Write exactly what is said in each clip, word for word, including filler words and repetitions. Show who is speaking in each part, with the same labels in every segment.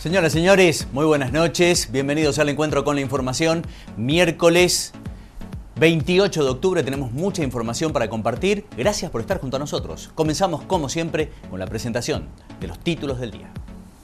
Speaker 1: Señoras y señores, muy buenas noches. Bienvenidos al encuentro con la información. Miércoles veintiocho de octubre tenemos mucha información para compartir. Gracias por estar junto a nosotros. Comenzamos, como siempre, con la presentación de los títulos del día.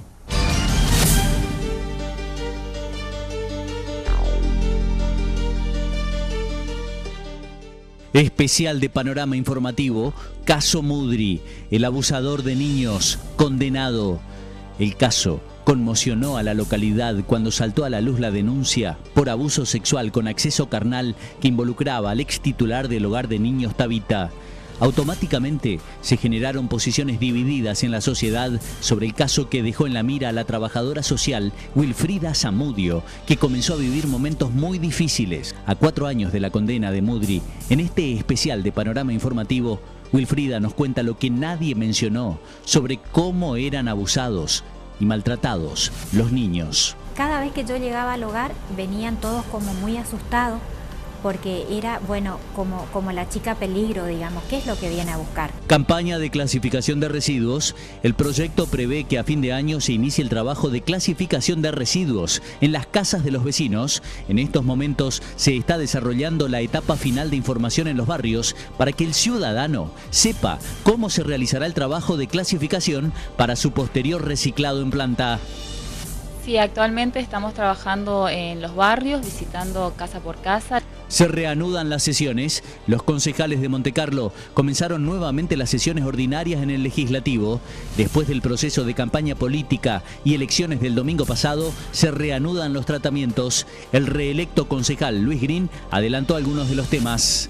Speaker 1: Especial de Panorama Informativo, caso Mudri, el abusador de niños, condenado. El caso conmocionó a la localidad cuando saltó a la luz la denuncia por abuso sexual con acceso carnal que involucraba al ex titular del hogar de niños Tabita. Automáticamente se generaron posiciones divididas en la sociedad sobre el caso que dejó en la mira a la trabajadora social Wilfrida Zamudio, que comenzó a vivir momentos muy difíciles. A cuatro años de la condena de Mudri, en este especial de Panorama Informativo, Wilfrida nos cuenta lo que nadie mencionó sobre cómo eran abusados y maltratados los niños.
Speaker 2: Cada vez que yo llegaba al hogar venían todos como muy asustados porque era, bueno, como, como la chica peligro, digamos. ¿Qué es lo que viene a buscar?
Speaker 1: Campaña de clasificación de residuos. El proyecto prevé que a fin de año se inicie el trabajo de clasificación de residuos en las casas de los vecinos. En estos momentos se está desarrollando la etapa final de información en los barrios para que el ciudadano sepa cómo se realizará el trabajo de clasificación para su posterior reciclado en planta.
Speaker 3: Sí, actualmente estamos trabajando en los barrios, visitando casa por casa.
Speaker 1: Se reanudan las sesiones. Los concejales de Montecarlo comenzaron nuevamente las sesiones ordinarias en el Legislativo. Después del proceso de campaña política y elecciones del domingo pasado, se reanudan los tratamientos. El reelecto concejal Luis Green adelantó algunos de los temas.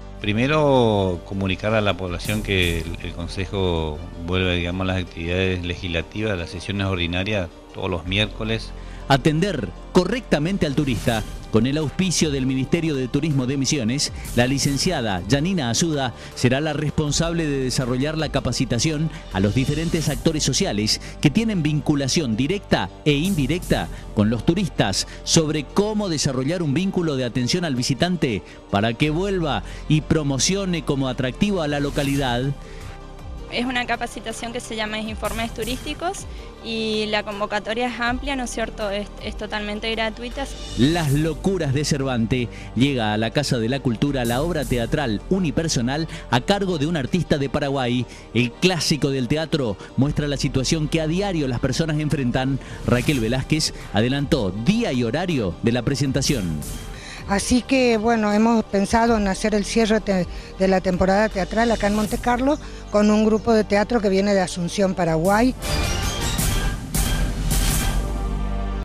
Speaker 4: Primero, comunicar a la población que el, el Consejo vuelve, digamos, a las actividades legislativas, las sesiones ordinarias, todos los miércoles.
Speaker 1: Atender correctamente al turista. Con el auspicio del Ministerio de Turismo de Misiones, la licenciada Yanina Azuda será la responsable de desarrollar la capacitación a los diferentes actores sociales que tienen vinculación directa e indirecta con los turistas sobre cómo desarrollar un vínculo de atención al visitante para que vuelva y promocione como atractivo a la localidad.
Speaker 5: Es una capacitación que se llama Informes Turísticos y la convocatoria es amplia, ¿no es cierto? Es, es totalmente gratuita.
Speaker 1: Las locuras de Cervantes. Llega a la Casa de la Cultura la obra teatral unipersonal a cargo de un artista de Paraguay. El clásico del teatro muestra la situación que a diario las personas enfrentan. Raquel Velázquez adelantó día y horario de la presentación.
Speaker 6: Así que, bueno, hemos pensado en hacer el cierre de la temporada teatral acá en Montecarlo con un grupo de teatro que viene de Asunción, Paraguay.